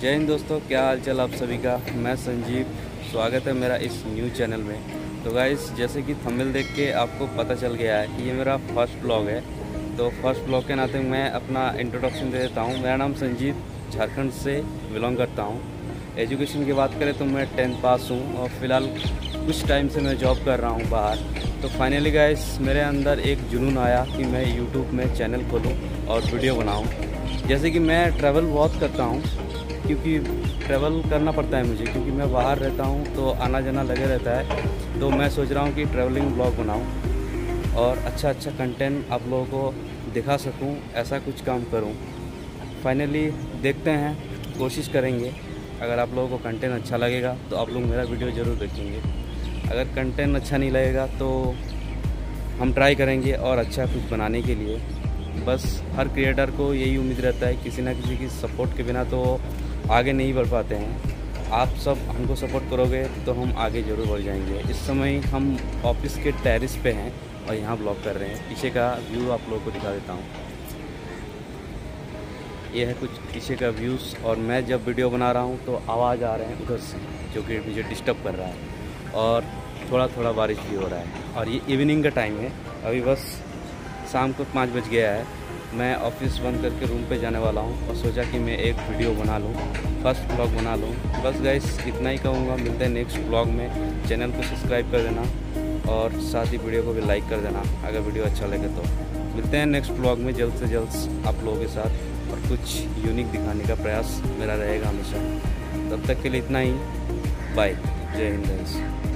जय हिंद दोस्तों, क्या हाल चाल आप सभी का। मैं संजीव, स्वागत है मेरा इस न्यू चैनल में। तो गाइस, जैसे कि थंबनेल देख के आपको पता चल गया है कि ये मेरा फर्स्ट ब्लॉग है। तो फर्स्ट ब्लॉग के नाते मैं अपना इंट्रोडक्शन दे देता हूँ। मेरा नाम संजीव, झारखंड से बिलोंग करता हूँ। एजुकेशन की बात करें तो मैं 10th पास हूँ और फ़िलहाल कुछ टाइम से मैं जॉब कर रहा हूँ बाहर। तो फाइनली गाइस, मेरे अंदर एक जुनून आया कि मैं यूट्यूब में चैनल खोलूँ और वीडियो बनाऊँ। जैसे कि मैं ट्रैवल बहुत करता हूँ, क्योंकि ट्रैवल करना पड़ता है मुझे, क्योंकि मैं बाहर रहता हूँ तो आना जाना लगे रहता है। तो मैं सोच रहा हूँ कि ट्रैवलिंग ब्लॉग बनाऊँ और अच्छा कंटेंट आप लोगों को दिखा सकूँ, ऐसा कुछ काम करूँ। फाइनली देखते हैं, कोशिश करेंगे। अगर आप लोगों को कंटेंट अच्छा लगेगा तो आप लोग मेरा वीडियो ज़रूर देखेंगे। अगर कंटेंट अच्छा नहीं लगेगा तो हम ट्राई करेंगे और अच्छा कुछ बनाने के लिए। बस हर क्रिएटर को यही उम्मीद रहता है, किसी ना किसी की सपोर्ट के बिना तो आगे नहीं बढ़ पाते हैं। आप सब हमको सपोर्ट करोगे तो हम आगे ज़रूर बढ़ जाएंगे। इस समय हम ऑफिस के टेरेस पे हैं और यहाँ ब्लॉग कर रहे हैं। पीछे का व्यू आप लोगों को दिखा देता हूँ। ये है कुछ पीछे का व्यूज़, और मैं जब वीडियो बना रहा हूँ तो आवाज़ आ रहे हैं उधर से, जो कि मुझे डिस्टर्ब कर रहा है। और थोड़ा थोड़ा बारिश भी हो रहा है और ये इवनिंग का टाइम है। अभी बस शाम को 5 बज गया है। मैं ऑफिस बंद करके रूम पे जाने वाला हूँ और सोचा कि मैं एक वीडियो बना लूँ, फर्स्ट ब्लॉग बना लूँ। बस गाइस, इतना ही कहूँगा। मिलते हैं नेक्स्ट ब्लॉग में। चैनल को सब्सक्राइब कर देना और साथ ही वीडियो को भी लाइक कर देना अगर वीडियो अच्छा लगे तो। मिलते हैं नेक्स्ट ब्लॉग में जल्द से जल्द आप लोगों के साथ, और कुछ यूनिक दिखाने का प्रयास मेरा रहेगा हमेशा। तब तक के लिए इतना ही। बाय। जय हिंद।